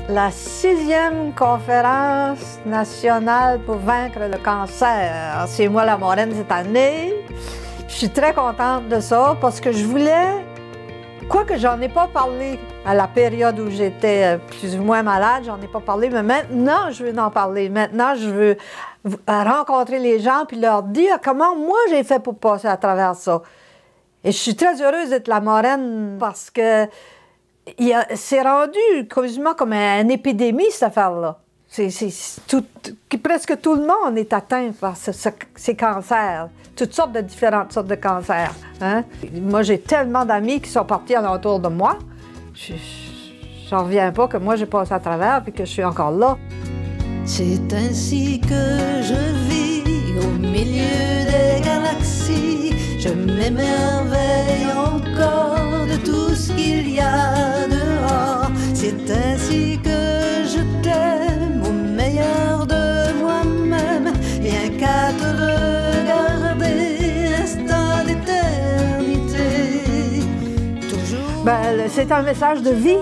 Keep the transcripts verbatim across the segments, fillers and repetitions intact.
La sixième conférence nationale pour vaincre le cancer. C'est moi la marraine cette année. Je suis très contente de ça parce que je voulais, quoique j'en ai pas parlé à la période où j'étais plus ou moins malade, j'en ai pas parlé, mais maintenant je veux en parler. Maintenant je veux rencontrer les gens puis leur dire comment moi j'ai fait pour passer à travers ça. Et je suis très heureuse d'être la marraine parce que c'est rendu quasiment comme une épidémie, cette affaire-là. Presque tout le monde est atteint par ce, ce, ces cancers, toutes sortes de différentes sortes de cancers. Hein? Moi, j'ai tellement d'amis qui sont partis alentour de moi. Je n'en reviens pas que moi, j'ai passé à travers et que je suis encore là. C'est ainsi que je vis au milieu des galaxies. Je m'émerveille encore de tout ce qu'il y a dehors. C'est ainsi que je t'aime au meilleur de moi-même. Rien qu'à te regarder, instant d'éternité. Toujours. Ben, c'est un message de vie.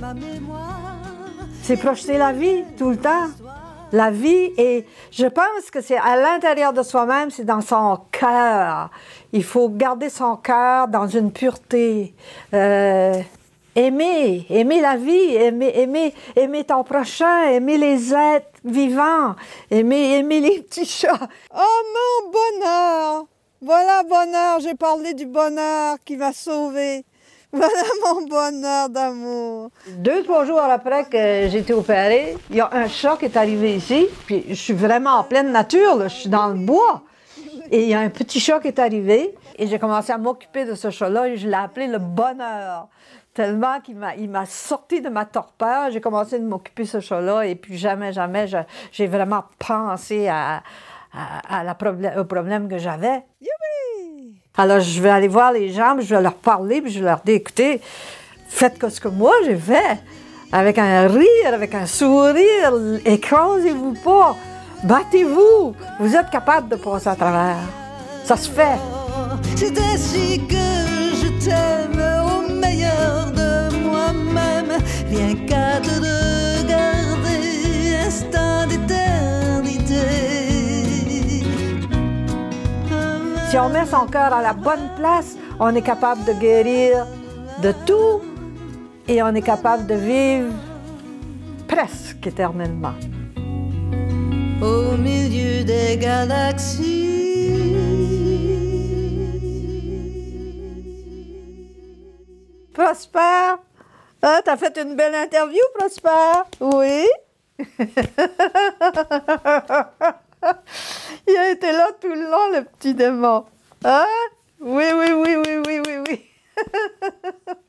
C'est projeter la vie tout le temps. La vie, et je pense que c'est à l'intérieur de soi-même, c'est dans son cœur. Il faut garder son cœur dans une pureté. Euh, aimer, aimer la vie, aimer, aimer, aimer ton prochain, aimer les êtres vivants, aimer, aimer les petits chats. Oh mon bonheur! Voilà bonheur, j'ai parlé du bonheur qui m'a sauvée. Voilà mon bonheur d'amour. Deux, trois jours après que j'ai été opérée, il y a un chat qui est arrivé ici, puis je suis vraiment en pleine nature, là, je suis dans le bois. Et il y a un petit chat qui est arrivé, et j'ai commencé à m'occuper de ce chat-là, et je l'ai appelé le bonheur. Tellement qu'il m'a, il m'a sorti de ma torpeur, j'ai commencé à m'occuper de ce chat-là, et puis jamais, jamais, je, j'ai vraiment pensé à, à, à la problème, au problème que j'avais. Alors, je vais aller voir les gens, puis je vais leur parler, puis je vais leur dire, écoutez, faites ce que moi j'ai fait, avec un rire, avec un sourire, écrasez-vous pas, battez-vous, vous êtes capable de passer à travers. Ça se fait. C'est ainsi que je t'aime au meilleur de moi-même, rien qu'à te regarder, instant d'éternité. Si on met son cœur à la bonne place, on est capable de guérir de tout et on est capable de vivre presque éternellement. Au milieu des galaxies. Prosper, hein, t'as fait une belle interview, Prosper? Oui. Il a été là tout le long, le petit démon. Hein? Oui, oui, oui, oui, oui, oui, oui.